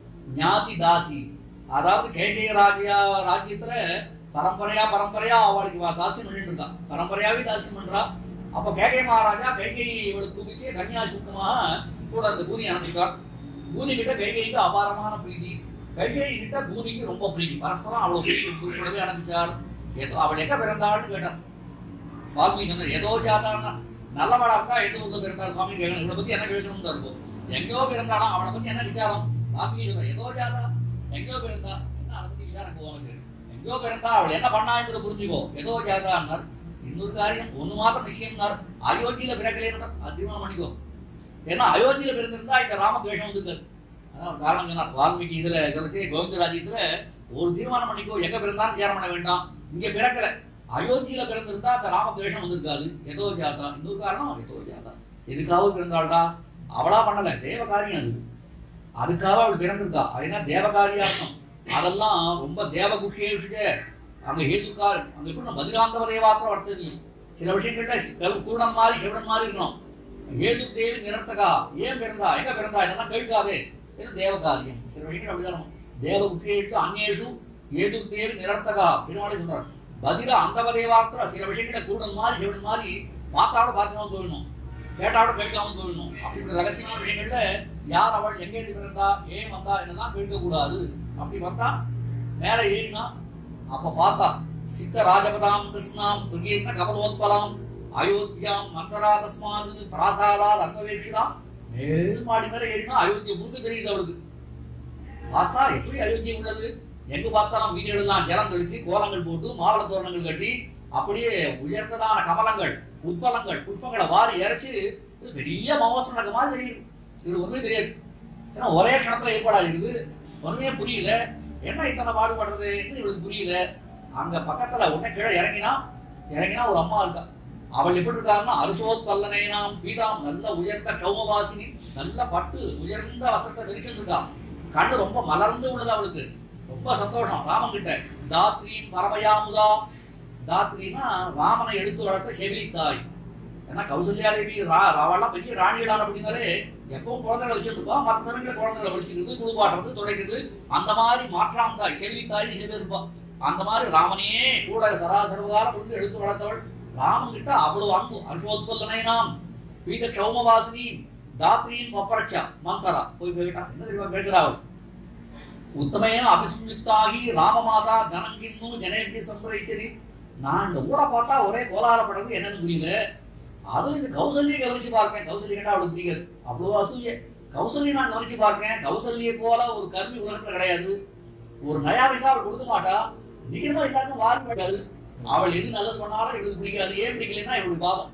ஞாதி தாசி. அதாவது கேகய ராஜ்யா ராஜ்யத்துல பரம்பரையா பரம்பரையா அவளுக்கு தாசி பண்ணிட்டு இருக்கா, பரம்பரையாவே தாசி பண்றா. அப்ப கேகய மகாராஜா கைகை இவளுக்கு குவிச்சு கன்னியாசுக்கமாக கூட அந்த பூனி அனுப்பிட்டார். பூனி கிட்ட கைகைக்கு அபாரமான பிரீதி, கைகை கிட்ட பூனிக்கு ரொம்ப பிரீதி, பரஸ்பரம் அவ்வளவு பிரீதி கூடவே அனுப்பிச்சார். அவள் எங்க பிறந்தாள்னு கேட்டார். வால்மீகி சொன்னார் ஏதோ ஜாதான்னா நல்லவளா இருக்கா, எந்த ஊர்ல பிறந்தார் சுவாமி கேட்கணும், இவளை பத்தி என்ன கேட்கணும்னு இருக்கும். எங்கேயோ பிறந்தாலும் அவளை பத்தி என்ன விசாரம்? வால்மீகி சொன்னார் ஏதோ ஜாதா எங்கேயோ பிறந்தா என்ன அதை பத்தி விசாரம் போவாங்க. எங்கேயோ பிறந்தா அவள் என்ன பண்ணா என்பதை புரிஞ்சுக்கோ, ஏதோ ஜாதான்னார். இன்னொரு காரியம் ஒண்ணு மாத்திரம் நிச்சயம்னார், அயோத்தியில பிறக்கலைன்னு அது தீர்மானம் பண்ணிக்கோ. ஏன்னா அயோத்தியில பிறந்திருந்தா இந்த ராமத்வேஷம் வந்து அதான் காரணம் சொன்னார் வால்மீகி. இதுல சொல்லிச்சு கோவிந்த ராஜ்யத்துல ஒரு தீர்மானம் பண்ணிக்கோ, எங்க பிறந்தாலும் தியானம் பண்ண வேண்டாம். இங்க பிறக்கல, அயோத்தியில பிறந்திருந்தா அந்த ராமத்வேஷம் வந்திருக்காது. ஏதோ ஜாதா. இன்னொரு காரணம் ஏதோ ஜாதா எதுக்காக பிறந்தாள்டா, அவளா பண்ணல, தேவகாரியம் அது, அதுக்காக அவள் பிறந்திருக்கா. அதுனா தேவகாரியார்த்தம். அதெல்லாம் ரொம்ப தேவகுஷியே விஷய. அங்க ஹேதுக்கார் அங்க எப்படி மதுராந்தவரே மாத்திரம் வர்த்ததியும் சில விஷயங்கள்ல குருடன் மாதிரி சிவடன் மாதிரி இருக்கணும். ஹேது தேவி நிரர்த்தகா, ஏன் பிறந்தா, எங்க பிறந்தா, இதெல்லாம் கேட்காதே, இது தேவகாரியம். சில விஷயங்கள் அப்படிதான் தேவகுஷியே அந்நேஷு ஹேது தேவி நிரர்த்தகா பெருமாளே சொல்றாரு. பதில அந்தவதேவாத்திர சில விஷயங்களை குருடன் மாதிரி சிவடன் மாதிரி பார்த்தாவோட பார்க்காம போயிடணும், கேட்டாவோட கேட்காம போயிடணும். அப்படின்ற ரகசியமான விஷயங்கள்ல யார் அவள், எங்கே பிறந்தா, ஏன் வந்தா என்னதான் கேட்க கூடாது. அப்படி பார்த்தா மேல ஏறினா அப்ப பார்த்தா சித்த ராஜபதாம் கிருஷ்ணாம் பிரகீர்ண கமலோத்பலாம் அயோத்தியாம் மந்தரா தஸ்மாது பிராசாலால் அன்பவேட்சிதாம். மேல் மாடி மேல ஏறினா அயோத்தியை முழுக்க தெரியுது அவளுக்கு. பார்த்தா எப்படி அயோத்தியம் உள்ளது, எங்க பார்த்தாலும் வீதிகளெல்லாம் ஜலம் தெளிச்சு கோலங்கள் போட்டு மாவள தோரணங்கள் கட்டி அப்படியே உயர்ந்ததான கமலங்கள் உட்பலங்கள் புஷ்பங்களை வாரி இறைச்சு பெரிய மகோசம் நடக்க மாதிரி தெரியும். இது ஒண்ணுமே தெரியாது, ஏன்னா ஒரே கணத்துல ஏற்பாடாக இருக்குது. ஒண்ணுமே புரியல, என்ன இத்தனை பாடுபடுறது இவளுக்கு புரியல. அங்க பக்கத்துல உடனே கீழே இறங்கினா இறங்கினா ஒரு அம்மா இருக்கா. அவள் எப்படி இருக்காருன்னா அருஷோத்பல்லனைனாம் பீதாம், நல்ல உயர்ந்த சௌமவாசினி, நல்ல பட்டு உயர்ந்த வசத்தை தெரிச்சுட்டு இருக்கா. கண்ணு ரொம்ப மலர்ந்து உள்ளது அவளுக்கு, ரொம்ப சந்தோஷம். ராமன் கிட்ட தாத்ரி பரமயாமுதா, தாத்ரினா ராமனை எடுத்து வளர்த்த செவிலி தாய். ஏன்னா கௌசல்யா தேவி அவெல்லாம் பெரிய ராணிகளான அப்படின்னாலே எப்பவும் குழந்தைகளை வச்சிருப்பா, மற்ற சமயங்கள குழந்தைகளை வச்சுக்கிறது, குளிப்பாட்டுறது, துடைக்கிறது, அந்த மாதிரி மாற்றாம் தாய் செவிலி தாய் சில பேர் இருப்பா. அந்த மாதிரி ராமனையே கூட சராசரகாலம் கொண்டு எடுத்து வளர்த்தவள். ராமன் கிட்ட அவ்வளவு அன்பு. அர்ஷோத்பல்லனைனாம் பீத சௌமவாசினி தாத்ரியின் பப்பரச்சா மந்தரா போய் கேட்டா என்ன தெரியுமா கேட்கிறா அவள், உத்தமையா அபிஸ்மித்தாகி ராமமாதா கனங்கின்னு ஜனேபி சம்பரிச்சரி. நான் இந்த ஊரை பார்த்தா ஒரே கோலாகலப்படுறது என்னன்னு புரியல. அதுல இந்த கௌசல்யை கவனிச்சு பார்ப்பேன், கௌசல்ய கேட்டா அவளுக்கு புரியாது, அவ்வளவு அசூய. கௌசல்யை நான் கவனிச்சு பார்ப்பேன், கௌசல்யை போல ஒரு கல்வி உலகத்துல கிடையாது. ஒரு நயா பைசா அவள் கொடுக்க மாட்டா, நிகழ்வா எல்லாருக்கும் வாரி மாட்டாது. அவள் எது நல்லது பண்ணாலும் இவளுக்கு பிடிக்காது. ஏன் பிடிக்கலன்னா இவளுக்கு பாவம்,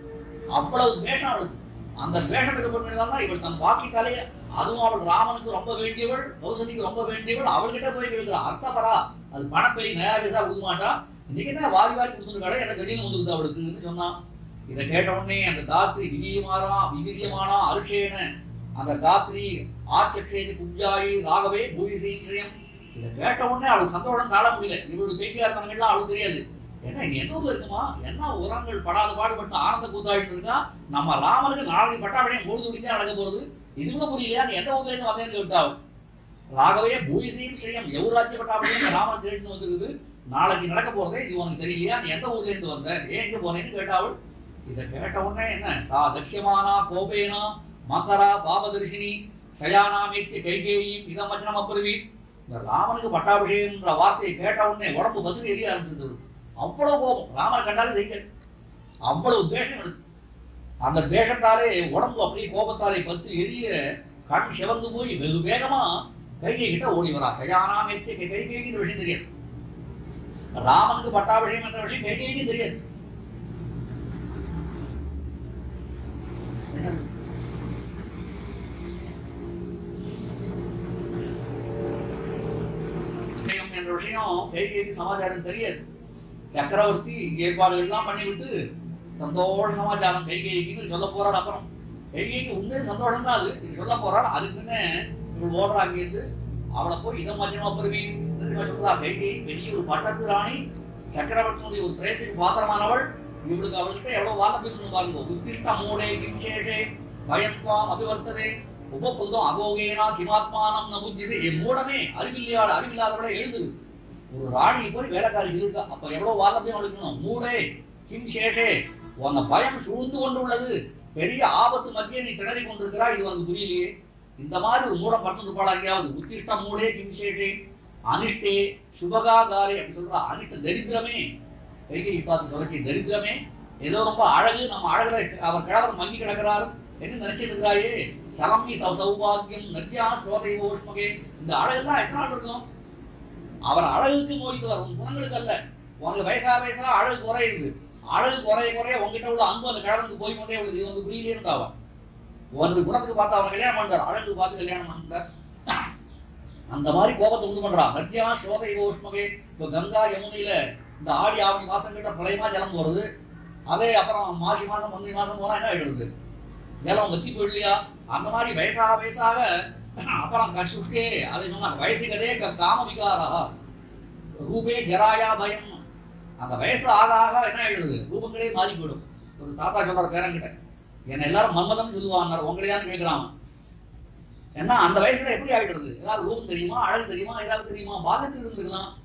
அவ்வளவு வேஷம் அவளுக்கு. அந்த வேஷம் எடுக்கப்பட்டதான் இவள் தன் பாக்கி தலைய, அதுவும் அவள் ராமனுக்கு ரொம்ப வேண்டியவள், கௌசல்யக்கு ரொம்ப வேண்டியவள். அவள்கிட்ட போய் கேட்கிறா அர்த்தபரா, அது பணப்பை நயா பைசா கொடுக்க மாட்டா, இன்னைக்கு தான் வாரி வாரி கொடுத்துருக்காளே, எனக்கு திடீர்னு வந்துருக்குது அவளுக்குன்னு சொன்னான். இதை கேட்ட உடனே அந்த தாத்ரி விதியமானா விதிரியமானா அருஷேன, அந்த தாத்ரி ஆச்சேனி புஜ்ஜாயி ராகவே பூரிசேயம். இதை கேட்ட உடனே அவளுக்கு சந்தோஷம் தாழ முடியல. இவளுடைய பேச்சியார்த்தனங்கள்லாம் அவளுக்கு தெரியாது. என்ன இங்க எந்த ஊர்ல இருக்குமா, என்ன உரங்கள் படாத பாடுபட்டு ஆனந்த கூத்தாடிட்டு இருக்கா, நம்ம ராமனுக்கு நாளைக்கு பட்டாபடியும் பொழுது முடிந்தே நடக்க போறது, இது கூட புரியலையா, நீ எந்த ஊர்ல இருந்து வந்தேன்னு கேட்டாவும். ராகவே பூரிசையும் ஸ்ரீயம் எவ்வராஜ்ய பட்டாபடியும் ராமன் தேடிட்டு வந்துருக்குது, நாளைக்கு நடக்க போறதே இது உனக்கு தெரியலையா, நீ எந்த ஊர்ல இருந்து வந்த, ஏன் எங்க போனேன்னு கேட்டாவள். இதை கேட்ட உடனே என்ன சா தட்சியமானா கோபேனா மகரா பாபதர்ஷினி சயானாமேத்திய கைகேயி இதமச்சனம் அப்புறவி. இந்த ராமனுக்கு பட்டாபிஷேகம்ன்ற வார்த்தையை கேட்ட உடனே உடம்பு பத்து எரிய ஆரம்பிச்சது. அவ்வளவு கோபம், ராமனை கண்டாலே செய்ய அவ்வளவு துவேஷம் இருக்கு. அந்த துவேஷத்தாலே உடம்பு அப்படியே கோபத்தாலே பத்து எரிய கண் சிவந்து போய் வெகு வேகமா கைகை கிட்ட ஓடி வரா. சயானாமேத்திய கைகேயின்னு விஷயம் தெரியாது, ராமனுக்கு பட்டாபிஷேகம் என்ற விஷயம் கைகேயின்னு தெரியாது. என்ற விஷயம் கைகேயிக்கு சமாச்சாரம் தெரியாது. சக்கரவர்த்தி ஏற்பாடுகள் எல்லாம் பண்ணிவிட்டு சந்தோஷ சமாச்சாரம் கைகேயிக்கு சொல்ல போறாரு. அப்புறம் கைகேயிக்கு உண்மையில சந்தோஷம் தான், அது சொல்ல போறாரு. அதுக்குன்னு இவள் ஓடுறா அங்கிருந்து. அவளை போய் இதம் மச்சனமா பெறுவீன் சொல்றா. கைகேயி பெரிய ஒரு பட்டத்து ராணி, சக்கரவர்த்தியுடைய ஒரு பிரயத்துக்கு பாத்திரமானவள். இவளுக்கு அவள்கிட்ட எவ்வளவு வாழப்பின்னு பாருங்க. உத்திஷ்ட மூடே கிஞ்சேஷே பயத்வாம் அபிவர்த்ததே உபபுதம் அகோகேனா கிமாத்மானம் நபுத்திசே. என் மூடமே, அறிவில்லையாள் அறிவில்லாதவளை எழுதுது. ஒரு ராணி போய் வேலைக்காரி இருக்கா, அப்ப எவ்வளவு வாழப்பையும் அவளுக்கணும். மூடே கிம் சேஷே, உன்னை பயம் சூழ்ந்து கொண்டு உள்ளது, பெரிய ஆபத்து மத்தியே நீ திணறி கொண்டிருக்கிறாய், இது உனக்கு புரியலையே. இந்த மாதிரி ஒரு மூடம் படுத்து பாடா எங்கேயாவது. உத்திஷ்ட மூடே கிம் சேஷே அனிஷ்டே சுபகாகாரே அப்படின்னு சொல்றா. அனிஷ்ட தரித்திரமே, கைகை பார்த்து சொல்லி தரித்திரமே, ஏதோ ரொம்ப அழகு, நம்ம அழகுல அவர் கிழவர் மங்கி கிடக்கிறாரு என்ன நினைச்சிட்டு இருக்கிறாயே. சரம்பி சௌபாகியம் நத்தியா ஸ்ரோதைவோஷ்மகே, இந்த அழகுலாம் எத்தனை நாள் இருக்கும்? அவர் அழகுக்கு நோய்க்கு வரும், குணங்களுக்கு அல்ல. உனக்கு வயசா வயசா அழகு குறையுது, அழகு குறைய குறைய உங்ககிட்ட உள்ள அன்பு அந்த கிழவனுக்கு போய் கொண்டே உள்ளது. இது வந்து புரியலே இருந்தாவா? ஒரு குணத்துக்கு பார்த்து அவன் கல்யாணம் பண்றார், அழகு பார்த்து கல்யாணம் பண்றார். அந்த மாதிரி கோபத்தை உண்டு பண்றான். நத்தியா ஸ்ரோதைவோஷ்மகே. இப்ப கங்கா யமுனையில இந்த ஆடி ஆவணி மாசம் கிட்ட பிரளயமா ஜலம் போறது. அதே அப்புறம் மாசி மாசம் பன்னெண்டு மாசம் போனா என்ன ஆயிடுறது? ஜலம் வச்சு போயிடலையா? அந்த மாதிரி வயசாக வயசாக அப்புறம் கசுஷ்டே அதை சொன்னாங்க. வயசுகதே காம விகாரா ரூபே ஜராயா பயம். அந்த வயசு ஆக ஆக என்ன ஆயிடுது? ரூபங்களே மாறி போயிடும். ஒரு தாத்தா சொல்ற பேரங்கிட்ட, என்ன எல்லாரும் மன்மதம் சொல்லுவாங்க, உங்களையான்னு கேட்கிறான். ஏன்னா அந்த வயசுல எப்படி ஆயிடுறது? எல்லாரும் ரூபம் தெரியுமா, அழகு தெரியுமா, ஏதாவது தெரியுமா? பால்யத்தில் இருந்துக்கலாம்.